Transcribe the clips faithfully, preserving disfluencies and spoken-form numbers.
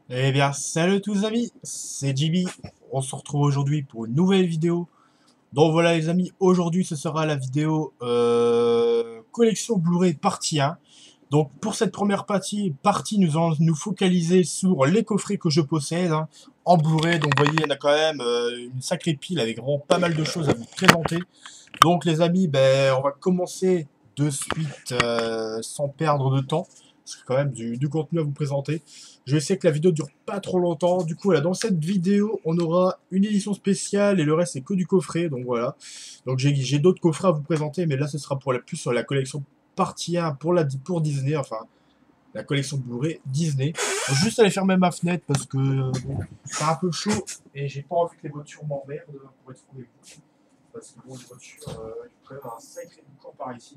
Eh bien, salut tous les amis, c'est J B. On se retrouve aujourd'hui pour une nouvelle vidéo. Donc voilà les amis, aujourd'hui ce sera la vidéo euh, collection Blu-ray partie un. Donc pour cette première partie, partie nous allons nous focaliser sur les coffrets que je possède hein, en Blu-ray. Donc vous voyez, il y en a quand même euh, une sacrée pile avec vraiment pas mal de choses à vous présenter. Donc les amis, ben, on va commencer de suite euh, sans perdre de temps. Parce qu'il y a quand même du, du contenu à vous présenter. Je sais que la vidéo dure pas trop longtemps. Du coup, voilà, dans cette vidéo, on aura une édition spéciale et le reste c'est que du coffret. Donc voilà. Donc j'ai j'ai d'autres coffrets à vous présenter, mais là ce sera pour la plus sur la collection partie un pour, la, pour Disney. Enfin, la collection Blu-ray Disney. Faut juste aller fermer ma fenêtre parce que bon, c'est un peu chaud et j'ai pas envie que les voitures m'emmerdent pour être avec vous. Parce que bon, les voitures, euh, il faut quand même un sacré boucan par ici.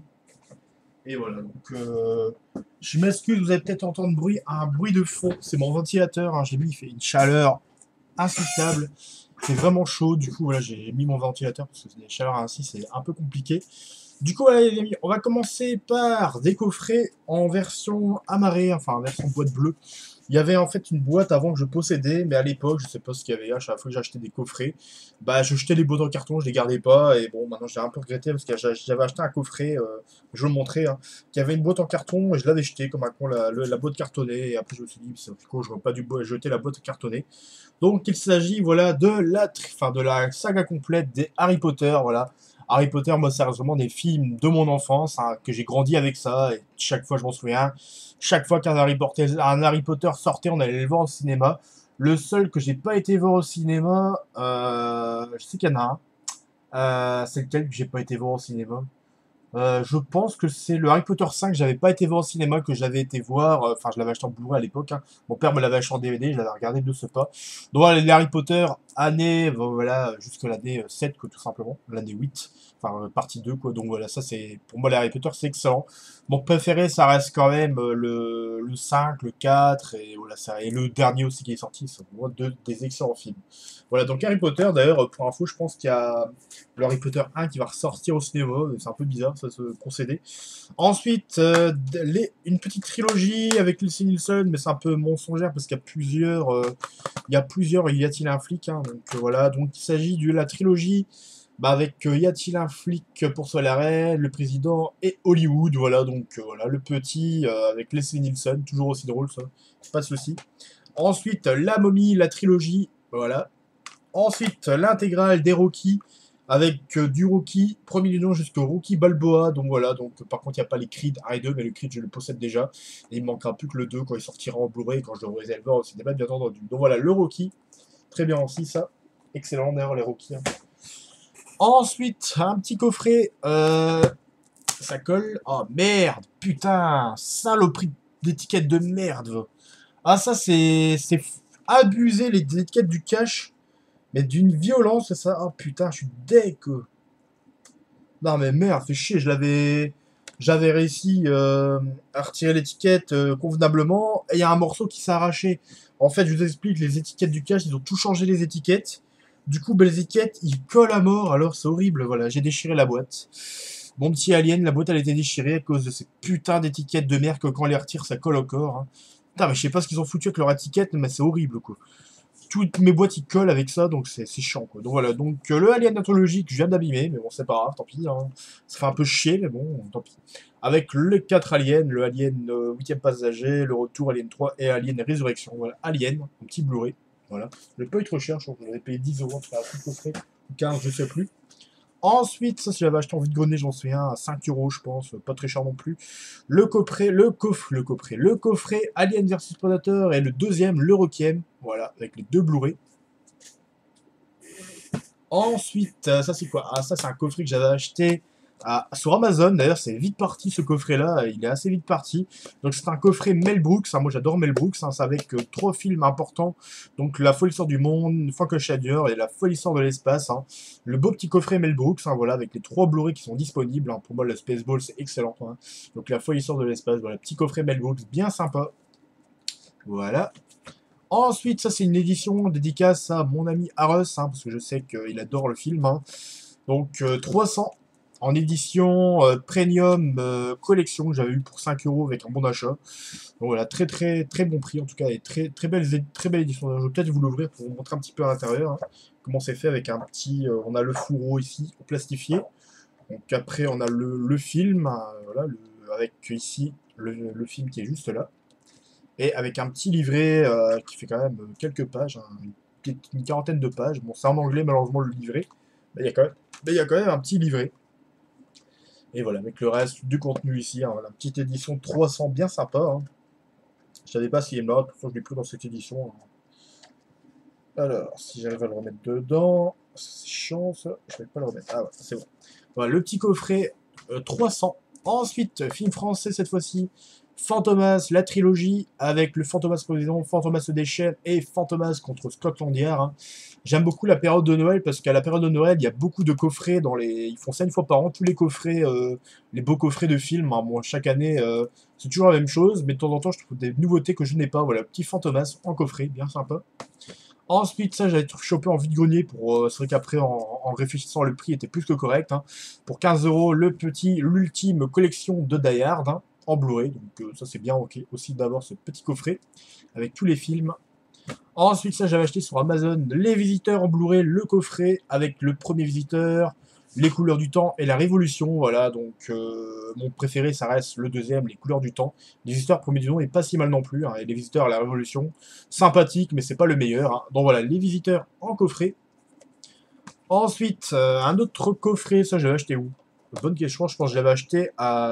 Et voilà, donc euh, je m'excuse, vous allez peut-être entendre bruit, un bruit de fond. C'est mon ventilateur, hein, j'ai mis, il fait une chaleur insoutenable. C'est vraiment chaud, du coup voilà, j'ai mis mon ventilateur parce que les chaleurs ainsi c'est un peu compliqué. Du coup, voilà, les amis, on va commencer par des coffrets en version amarrée, enfin en version boîte bleue. Il y avait en fait une boîte avant que je possédais, mais à l'époque, je sais pas ce qu'il y avait. À chaque fois que j'achetais des coffrets, bah je jetais les boîtes en carton, je les gardais pas. Et bon, maintenant j'ai un peu regretté parce que j'avais acheté un coffret, euh, je le montrais, hein, qui avait une boîte en carton et je l'avais jeté comme un con la, la, la boîte cartonnée. Et après je me suis dit, c'est quoi, je n'aurais pas dû jeter la boîte cartonnée. Donc il s'agit voilà de la, enfin, de la saga complète des Harry Potter, voilà. Harry Potter, moi, c'est vraiment des films de mon enfance, hein, que j'ai grandi avec ça, et chaque fois, je m'en souviens. Chaque fois qu'un Harry Potter, un Harry Potter sortait, on allait le voir au cinéma. Le seul que j'ai pas été voir au cinéma, euh, je sais qu'il y en a un. Euh, c'est lequel que j'ai pas été voir au cinéma? Euh, je pense que c'est le Harry Potter cinq, j'avais pas été voir au cinéma, que j'avais été voir, euh, enfin je l'avais acheté en Blu-ray à l'époque, hein. Mon père me l'avait acheté en D V D, je l'avais regardé de ce pas. Donc voilà, les Harry Potter, année, voilà, jusque l'année sept, quoi, tout simplement, l'année huit, enfin euh, partie deux, quoi. Donc voilà, ça c'est, pour moi les Harry Potter c'est excellent. Mon préféré, ça reste quand même euh, le, le cinq, le quatre, et voilà, ça, et le dernier aussi qui est sorti, c'est pour moi deux des excellents films. Voilà, donc Harry Potter, d'ailleurs, pour info, je pense qu'il y a le Harry Potter un qui va ressortir au cinéma, c'est un peu bizarre ça, ce procédé. Ensuite, euh, les, une petite trilogie avec Leslie Nielsen, mais c'est un peu mensongère parce qu'il y a plusieurs, euh, il y a plusieurs, y a-t-il un flic, hein, donc euh, voilà, donc il s'agit de la trilogie bah, avec euh, y a-t-il un flic pour sauver la reine, le président et Hollywood, voilà, donc euh, voilà, le petit euh, avec Leslie Nielsen, toujours aussi drôle ça, pas de souci. Ensuite, la momie, la trilogie, voilà. Ensuite, l'intégrale des Rocky, avec euh, du Rocky, premier du nom jusqu'au Rocky Balboa. Donc voilà, donc par contre, il n'y a pas les Creed un et deux, mais le Creed, je le possède déjà. Et il ne manquera plus que le deux quand il sortira en Blu-ray, quand je le réserverai au cinéma, bien entendu. Donc voilà, le Rocky, très bien aussi, ça. Excellent, d'ailleurs, les Rocky, hein. Ensuite, un petit coffret, euh, ça colle. Oh merde, putain, saloperie d'étiquette de merde. Ah, ça, c'est c'est abusé, les étiquettes du cash. Mais d'une violence, c'est ça. Oh putain, je suis deg. Non mais merde, fait chier, je l'avais. J'avais réussi euh, à retirer l'étiquette euh, convenablement, et il y a un morceau qui s'est arraché. En fait, je vous explique, les étiquettes du cache, ils ont tout changé les étiquettes. Du coup, ben, les étiquettes, ils collent à mort, alors c'est horrible, voilà, j'ai déchiré la boîte. Mon petit alien, la boîte, elle était déchirée à cause de ces putains d'étiquettes de merde que quand on les retire, ça colle au corps, hein. Putain, mais je sais pas ce qu'ils ont foutu avec leur étiquette, mais c'est horrible, quoi. Toutes mes boîtes ils collent avec ça, donc c'est chiant quoi. Donc voilà, donc euh, le Alien Anthology que je viens d'abîmer, mais bon c'est pas grave, tant pis, hein. Ça fait un peu chier, mais bon, tant pis. Avec les quatre aliens, le Alien euh, huitième passager, le retour Alien trois et Alien Résurrection. Voilà, Alien, un petit Blu-ray. Voilà. Je l'ai pas eu trop cher, je crois que j'avais payé dix euros pour un tout coffret, ou quinze, je sais plus. Ensuite, ça, si j'avais acheté en vide-grenier, j'en souviens, à cinq euros, je pense, pas très cher non plus. Le coffret, le coffre, le coffret, le coffret Alien versus Predator et le deuxième, le Requiem, voilà, avec les deux Blu-ray. Ensuite, euh, ça c'est quoi? Ah, ça c'est un coffret que j'avais acheté à- sur Amazon. D'ailleurs, c'est vite parti ce coffret-là. Il est assez vite parti. Donc, c'est un coffret Mel Brooks, hein. Moi, j'adore Mel Brooks, hein. C'est avec euh, trois films importants. Donc, La folle histoire du monde, Frankenstein et La folle histoire de l'espace, hein. Le beau petit coffret Mel Brooks, hein, voilà, avec les trois Blu-ray qui sont disponibles, hein. Pour moi, le Spaceball, c'est excellent, hein. Donc, La folle histoire de l'espace, voilà, petit coffret Mel Brooks, bien sympa. Voilà. Ensuite, ça c'est une édition dédicace à mon ami Aros, hein, parce que je sais qu'il adore le film, hein. Donc euh, trois cents en édition euh, Premium euh, Collection que j'avais eu pour cinq euros avec un bon d'achat. Donc voilà, très très très bon prix en tout cas, et très très belle, très belle édition. Je vais peut-être vous l'ouvrir pour vous montrer un petit peu à l'intérieur, hein, comment c'est fait avec un petit... Euh, on a le fourreau ici, plastifié. Donc après, on a le, le film, euh, voilà, le, avec ici le, le film qui est juste là. Et avec un petit livret euh, qui fait quand même quelques pages, hein, une, une quarantaine de pages. Bon, c'est en anglais malheureusement le livret, mais il y a quand même, mais il y a quand même un petit livret. Et voilà, avec le reste du contenu ici, hein, voilà, une petite édition trois cents bien sympa. Hein. Je savais pas s'il est là, pourquoi je l'ai pris dans cette édition. Hein. Alors, si j'arrive à le remettre dedans, c'est chiant ça, je vais pas le remettre. Ah ouais, c'est bon. Voilà, le petit coffret euh, trois cents. Ensuite, film français cette fois-ci, Fantomas, la trilogie, avec le Fantomas Président, Fantomas se déchaîne et Fantomas contre Scotland Yard. Hein. J'aime beaucoup la période de Noël parce qu'à la période de Noël, il y a beaucoup de coffrets dans les. Ils font ça une fois par an, tous les coffrets, euh, les beaux coffrets de films. Hein. Bon, chaque année, euh, c'est toujours la même chose, mais de temps en temps, je trouve des nouveautés que je n'ai pas. Voilà, petit Fantomas en coffret, bien sympa. Ensuite, ça, j'avais chopé en vide-grenier pour. Euh, c'est vrai qu'après, en, en réfléchissant, le prix était plus que correct. Hein. Pour quinze euros, le petit, l'ultime collection de Die Hard, hein, en Blu-ray. Donc, euh, ça, c'est bien ok aussi d'avoir ce petit coffret avec tous les films. Ensuite, ça, j'avais acheté sur Amazon Les Visiteurs en Blu-ray, le coffret avec le premier visiteur, les couleurs du temps et la révolution. Voilà, donc euh, mon préféré, ça reste le deuxième, les couleurs du temps. Les visiteurs, premier du nom, est pas si mal non plus. Hein, et les visiteurs, la révolution, sympathique, mais c'est pas le meilleur. Hein. Donc voilà, les visiteurs en coffret. Ensuite, euh, un autre coffret, ça, j'avais acheté où? Bonne question, je pense que je l'avais acheté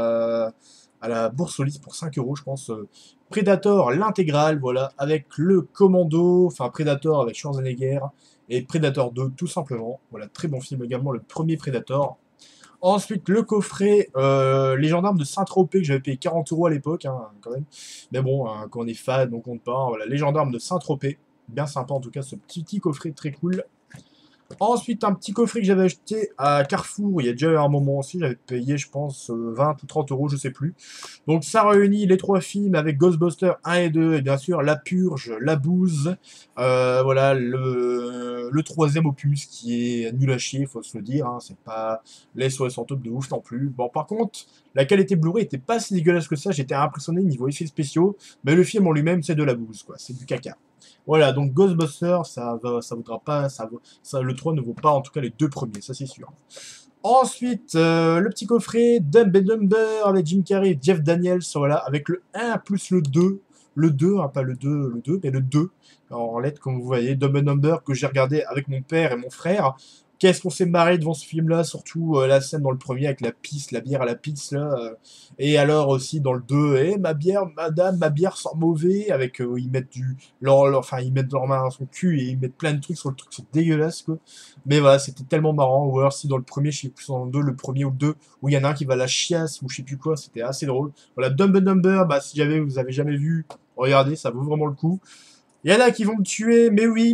à à la bourse aux listes pour cinq euros, je pense. Euh, Predator, l'intégrale, voilà, avec le Commando, enfin Predator avec Schwarzenegger, et Predator deux, tout simplement. Voilà, très bon film également, le premier Predator. Ensuite, le coffret euh, Les Gendarmes de Saint-Tropez, que j'avais payé quarante euros à l'époque, hein, quand même. Mais bon, hein, quand on est fan, on compte pas. Hein, voilà, Les Gendarmes de Saint-Tropez, bien sympa en tout cas, ce petit, petit coffret très cool. Ensuite, un petit coffret que j'avais acheté à Carrefour, il y a déjà un moment aussi, j'avais payé, je pense, vingt ou trente euros, je sais plus. Donc, ça réunit les trois films avec Ghostbusters un et deux, et bien sûr, La Purge, La Bouse. Euh, voilà, le, le troisième opus qui est nul à chier, faut se le dire, hein, c'est pas les S O S en top de ouf non plus. Bon, par contre, la qualité Blu-ray était pas si dégueulasse que ça, j'étais impressionné niveau effets spéciaux, mais le film en lui-même, c'est de la bouse, quoi, c'est du caca. Voilà, donc Ghostbusters, ça va, ça vaudra pas, ça, vaut- ça, le trois ne vaut pas en tout cas les deux premiers, ça c'est sûr. Ensuite, euh, le petit coffret Dumb and Dumber avec Jim Carrey et Jeff Daniels, voilà, avec le un plus le deux, le deux, hein, pas le deux, le deux, mais le deux, en lettres comme vous voyez, Dumb and Dumber que j'ai regardé avec mon père et mon frère. Qu'est-ce qu'on s'est marré devant ce film-là, surtout euh, la scène dans le premier avec la pisse, la bière à la pisse, là. euh, et alors aussi dans le deux, eh, ma bière, madame, ma bière sent mauvais, avec, euh, ils mettent du, leur, leur- enfin, ils mettent leur main dans son cul et ils mettent plein de trucs sur le truc, c'est dégueulasse, quoi. Mais voilà, c'était tellement marrant. Ou alors si dans le premier, je sais plus dans le deux, le premier ou le deux, où il y en a un qui va à la chiasse ou je sais plus quoi, c'était assez drôle. Voilà, Dumb and Dumber, bah si jamais vous avez jamais vu, regardez, ça vaut vraiment le coup. Il y en a qui vont me tuer, mais oui,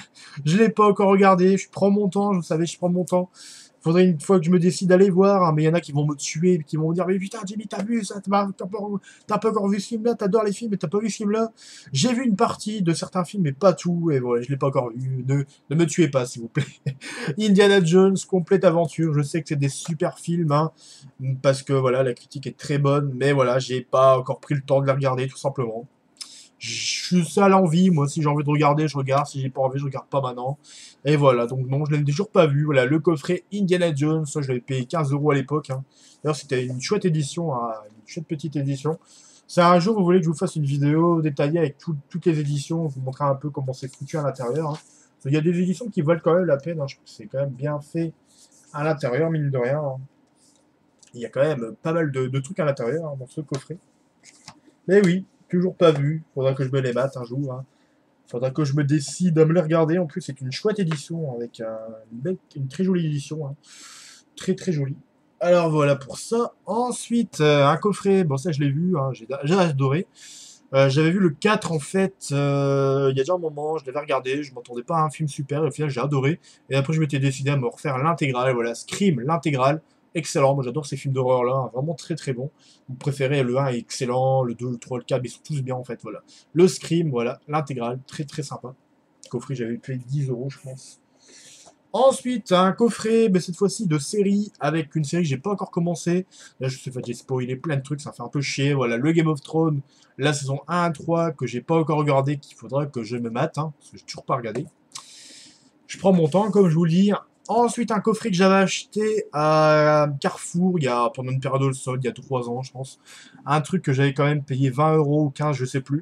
je l'ai pas encore regardé, je prends mon temps, vous savez, je prends mon temps. Faudrait une fois que je me décide d'aller voir, hein, mais il y en a qui vont me tuer, qui vont me dire, mais putain, Jimmy, t'as vu ça, t'as pas, t'as pas, t'as pas encore vu ce film-là, t'adores les films, mais t'as pas vu ce film-là. J'ai vu une partie de certains films, mais pas tout, et voilà, je l'ai pas encore vu. Ne, ne me tuez pas, s'il vous plaît. Indiana Jones, complète aventure, je sais que c'est des super films, hein, parce que voilà, la critique est très bonne, mais voilà, j'ai pas encore pris le temps de les regarder, tout simplement. Je suis ça à l'envie, moi, si j'ai envie de regarder, je regarde, si j'ai pas envie, je regarde pas maintenant. Et voilà, donc non, je l'ai toujours pas vu. Voilà, le coffret Indiana Jones, ça, je l'avais payé quinze euros à l'époque. Hein. D'ailleurs, c'était une chouette édition, hein, une chouette petite édition. C'est un jour, vous voulez que je vous fasse une vidéo détaillée avec tout- toutes les éditions, vous montrer un peu comment c'est foutu à l'intérieur. Hein. Il y a des éditions qui valent quand même la peine, hein. Je trouve que c'est quand même bien fait à l'intérieur, mine de rien. Hein. Il y a quand même pas mal de, de trucs à l'intérieur hein, dans ce coffret. Mais oui, toujours pas vu. Faudra que je me les mate un jour. Hein. Faudra que je me décide à me les regarder. En plus, c'est une chouette édition avec un- une, belle- une très jolie édition. Hein. Très très jolie. Alors voilà pour ça. Ensuite, euh, un coffret. Bon, ça je l'ai vu. Hein, j'ai j'ai adoré. Euh, J'avais vu le quatre en fait. euh, il y a déjà un moment. Je l'avais regardé. Je m'attendais pas à un film super. Et au final, j'ai adoré. Et après, je m'étais décidé à me refaire l'intégrale. Voilà, Scream, l'intégrale. Excellent. Moi, j'adore ces films d'horreur là. Hein, vraiment très très bon. Vous préférez le un est excellent. Le deux, le trois, le quatre, mais ils sont tous bien en fait. Voilà. Le Scream, voilà. L'intégrale. Très très sympa. Coffret, j'avais payé dix euros, je pense. Ensuite, un coffret, mais cette fois-ci de série, avec une série que j'ai pas encore commencé. Là, je sais pas, j'ai spoilé plein de trucs, ça fait un peu chier. Voilà, le Game of Thrones, la saison un à trois, que j'ai pas encore regardé, qu'il faudra que je me mate, hein, parce que j'ai toujours pas regardé. Je prends mon temps, comme je vous le dis. Ensuite, un coffret que j'avais acheté à Carrefour, il y a, pendant une période de solde, il y a trois ans, je pense. Un truc que j'avais quand même payé vingt euros ou quinze, je sais plus.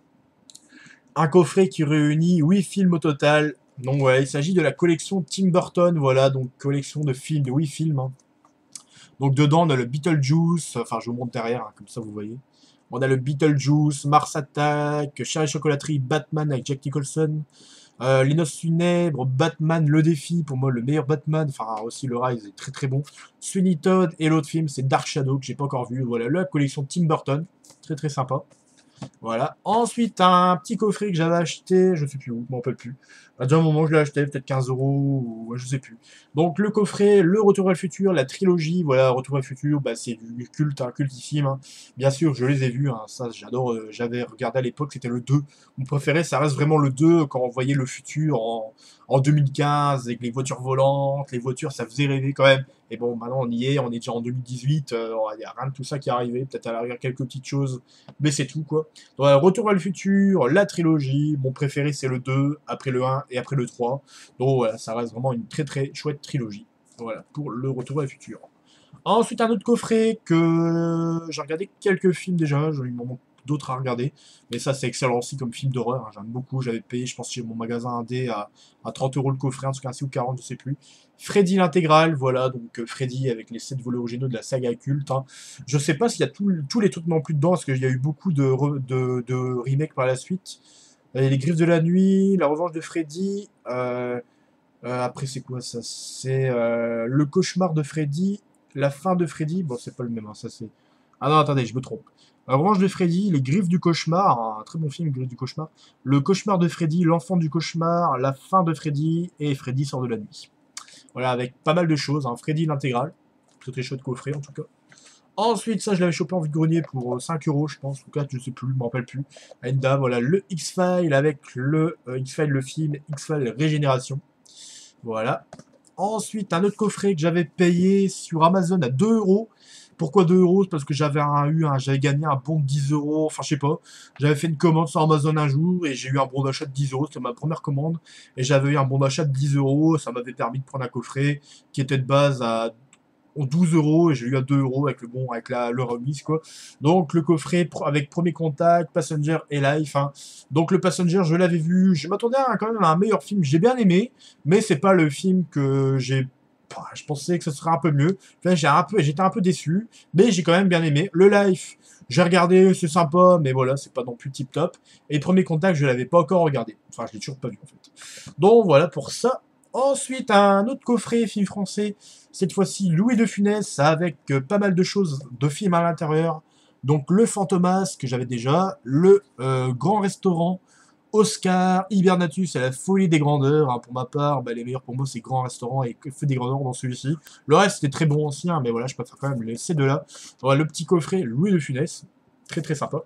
Un coffret qui réunit huit films au total. Donc ouais, il s'agit de la collection Tim Burton, voilà, donc collection de films, de huit films. Hein. Donc dedans, on a le Beetlejuice, enfin je vous montre derrière, hein, comme ça vous voyez. On a le Beetlejuice, Mars Attack, Charlie Chocolaterie, Batman avec Jack Nicholson, euh, Les Noces Funèbres, Batman, Le Défi, pour moi le meilleur Batman, enfin aussi le Rise est très très bon. Sweeney Todd et l'autre film c'est Dark Shadow que j'ai pas encore vu. Voilà, la collection Tim Burton, très très sympa. Voilà. Ensuite, un petit coffret que j'avais acheté, je sais plus où, je m'en rappelle plus. À un moment, je l'ai acheté, peut-être quinze euros, ou je sais plus. Donc, le coffret, le Retour vers le futur, la trilogie, voilà, Retour vers le futur, bah, c'est du culte, un cultissime. Hein. Bien sûr, je les ai vus, hein, ça, j'adore, euh, j'avais regardé à l'époque, c'était le deux. Mon préféré, ça reste vraiment le deux, quand on voyait le futur en, en deux mille quinze, avec les voitures volantes, les voitures, ça faisait rêver quand même. Et bon, maintenant, on y est, on est déjà en deux mille dix-huit, il euh, n'y a rien de tout ça qui est arrivé, peut-être à l'arrière quelques petites choses, mais c'est tout, quoi. Donc, Retour vers le futur, la trilogie, mon préféré c'est le deux, après le un et après le trois. Donc voilà, ça reste vraiment une très très chouette trilogie. Voilà, pour le Retour vers le futur. Ensuite, un autre coffret que j'ai regardé quelques films déjà, il m'en manque d'autres à regarder. Mais ça, c'est excellent aussi comme film d'horreur. Hein, j'aime beaucoup. J'avais payé, je pense, chez mon magasin indé à, à trente euros le coffret, en tout cas, ou quarante, je sais plus. Freddy l'intégrale, voilà. Donc, euh, Freddy avec les sept volets originaux de la saga culte. Hein. Je sais pas s'il y a tout, tous les trucs non plus dedans, parce qu'il y a eu beaucoup de, re, de, de remakes par la suite. Euh, les Griffes de la Nuit, La Revanche de Freddy. Euh, euh, après, c'est quoi ça? C'est euh, Le Cauchemar de Freddy. La fin de Freddy. Bon, c'est pas le même, hein, ça c'est. Ah non, attendez, je me trompe. La Revanche de Freddy, Les Griffes du Cauchemar, un très bon film, Les Griffes du Cauchemar. Le Cauchemar de Freddy, L'Enfant du Cauchemar, La fin de Freddy et Freddy sort de la nuit. Voilà, avec pas mal de choses. Hein. Freddy l'intégrale. Très très chouette coffret en tout cas. Ensuite, ça, je l'avais chopé en vide-grenier pour cinq euros, je pense, ou quatre, je sais plus, je me rappelle plus. À une dame, voilà, le X-File avec le euh, X-File, le film, X-File Régénération. Voilà. Ensuite, un autre coffret que j'avais payé sur Amazon à deux euros. Pourquoi deux euros? Parce que j'avais eu un, j'avais gagné un bon de dix euros, enfin je sais pas. J'avais fait une commande sur Amazon un jour et j'ai eu un bon d'achat de dix euros, c'était ma première commande. Et j'avais eu un bon d'achat de dix euros, ça m'avait permis de prendre un coffret qui était de base à douze euros et j'ai eu à deux euros avec le bon, avec la, le remise quoi. Donc le coffret avec Premier Contact, Passenger et Life. Hein. Donc le Passenger, je l'avais vu, je m'attendais à, quand même à un meilleur film, j'ai bien aimé, mais c'est pas le film que j'ai. Je pensais que ce serait un peu mieux. Enfin, j'ai un peu, j'étais un peu déçu, mais j'ai quand même bien aimé. Le Life, j'ai regardé, c'est sympa, mais voilà, c'est pas non plus tip top. Et Premier Contact, je l'avais pas encore regardé. Enfin, je l'ai toujours pas vu en fait. Donc voilà pour ça. Ensuite, un autre coffret film français, cette fois-ci Louis de Funès, avec euh, pas mal de choses de films à l'intérieur. Donc Le Fantomas, que j'avais déjà, Le euh, Grand Restaurant, Oscar, Hibernatus et la folie des grandeurs. Hein, pour ma part, bah, les meilleurs pour moi, c'est Grand Restaurant et Feu des grandeurs dans celui-ci. Le reste, c'était très bon aussi, hein, mais voilà, je préfère quand même les, ces deux-là. Voilà, le petit coffret Louis de Funès, très très sympa.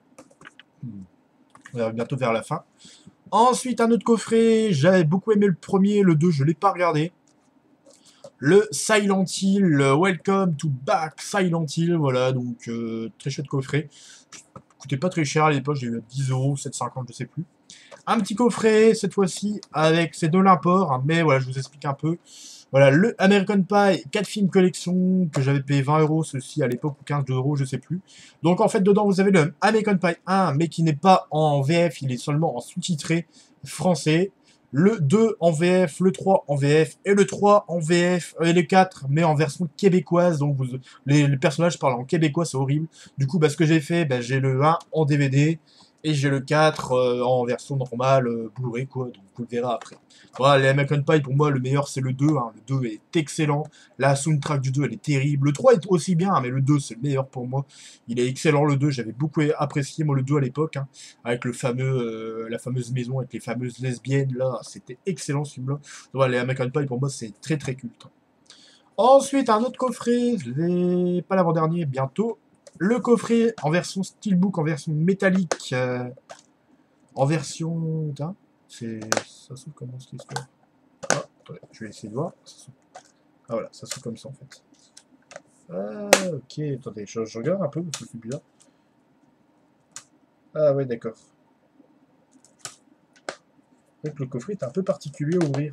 On va bientôt vers la fin. Ensuite, un autre coffret, j'avais beaucoup aimé le premier, le deux, je ne l'ai pas regardé. Le Silent Hill, le Welcome to Back Silent Hill, voilà, donc euh, très chouette coffret. Coûtait pas très cher à l'époque, j'ai eu à dix euros, sept cinquante, je sais plus. Un petit coffret, cette fois-ci, avec, c'est de l'import, hein, mais voilà, je vous explique un peu. Voilà, le American Pie, quatre films collection, que j'avais payé vingt euros, ceci à l'époque, ou quinze euros, je sais plus. Donc en fait, dedans, vous avez le American Pie un, mais qui n'est pas en V F, il est seulement en sous-titré français. Le deux en V F, le trois en V F, et le trois en V F, et le quatre, mais en version québécoise. Donc vous, les, les personnages parlent en québécois, c'est horrible. Du coup, bah, ce que j'ai fait, bah, j'ai le un en D V D, et j'ai le quatre euh, en version normale, euh, Blu-ray, quoi, donc vous le verrez après. Voilà, les American Pie, pour moi, le meilleur, c'est le deux. Hein. Le deux est excellent. La soundtrack du deux, elle est terrible. Le trois est aussi bien, hein, mais le deux, c'est le meilleur pour moi. Il est excellent, le deux. J'avais beaucoup apprécié, moi, le deux à l'époque, hein, avec le fameux, euh, la fameuse maison, avec les fameuses lesbiennes, là. C'était excellent, ce film-là. Voilà, les American Pie, pour moi, c'est très, très culte. Ensuite, un autre coffret, je l'ai pas l'avant-dernier, bientôt. Le coffret en version steelbook, en version métallique, euh, en version... C'est... Ça s'ouvre comment cette histoire? Ah, Attendez, je vais essayer de voir. Ah voilà, ça s'ouvre comme ça en fait. Ah ok, attendez, je, je regarde un peu parce que c'est bizarre. Ah ouais, d'accord. Donc le coffret est un peu particulier à ouvrir.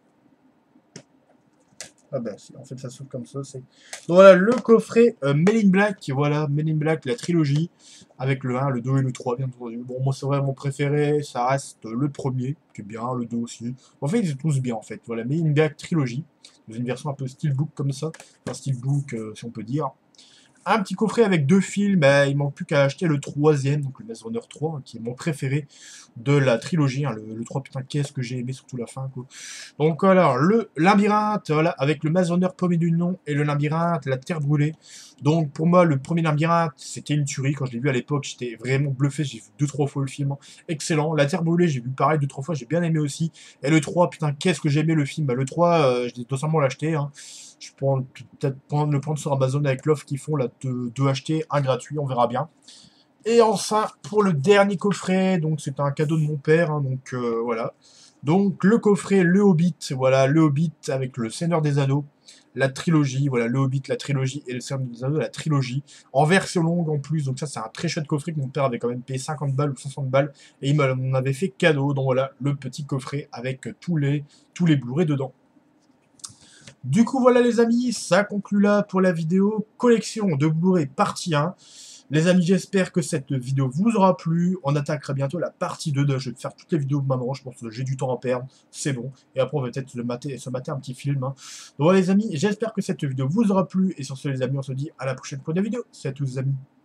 Ah bah si, en fait ça s'ouvre comme ça. C'est. Donc voilà, le coffret euh, Men in Black, voilà, Men in Black, la trilogie, avec le un, le deux et le trois, bien entendu. Bon, moi c'est vrai, mon préféré, ça reste le premier, qui est bien, le deux aussi. En fait, ils sont tous bien en fait. Voilà, Men in Black trilogie, dans une version un peu steelbook comme ça, enfin steelbook euh, si on peut dire. Un petit coffret avec deux films, bah, il manque plus qu'à acheter le troisième, donc le Maze Runner trois, hein, qui est mon préféré de la trilogie. Hein, le, le trois, putain, qu'est-ce que j'ai aimé, surtout la fin, quoi. Donc alors, le labyrinthe, voilà, avec le Maze Runner premier du nom, et le labyrinthe, la terre brûlée. Donc pour moi, le premier labyrinthe, c'était une tuerie. Quand je l'ai vu à l'époque, j'étais vraiment bluffé. J'ai vu deux, trois fois le film. Excellent. La terre brûlée, j'ai vu pareil deux, trois fois, j'ai bien aimé aussi. Et le trois, putain, qu'est-ce que j'ai aimé le film. Bah, le trois, euh, je vais totalement l'acheter, hein. Je peux peut-être prendre, le prendre sur Amazon avec l'offre qu'ils font, là, de, de acheter un gratuit, on verra bien. Et enfin, pour le dernier coffret, donc c'est un cadeau de mon père, hein, donc euh, voilà. Donc le coffret, le Hobbit, voilà, le Hobbit avec le Seigneur des Anneaux, la trilogie, voilà, le Hobbit, la trilogie, et le Seigneur des Anneaux, la trilogie, en version longue en plus, donc ça c'est un très chouette coffret que mon père avait quand même payé cinquante balles ou soixante balles, et il m'en avait fait cadeau, donc voilà, le petit coffret avec tous les, tous les Blu-ray dedans. Du coup, voilà les amis, ça conclut là pour la vidéo collection de Blu-ray partie un. Les amis, j'espère que cette vidéo vous aura plu. On attaquera bientôt la partie deux. Je vais faire toutes les vidéos de maman, je pense que j'ai du temps à perdre, c'est bon. Et après, on va peut-être se mater, se mater un petit film. Hein. Donc voilà les amis, j'espère que cette vidéo vous aura plu. Et sur ce les amis, on se dit à la prochaine pour des vidéos. C'est à tous les amis.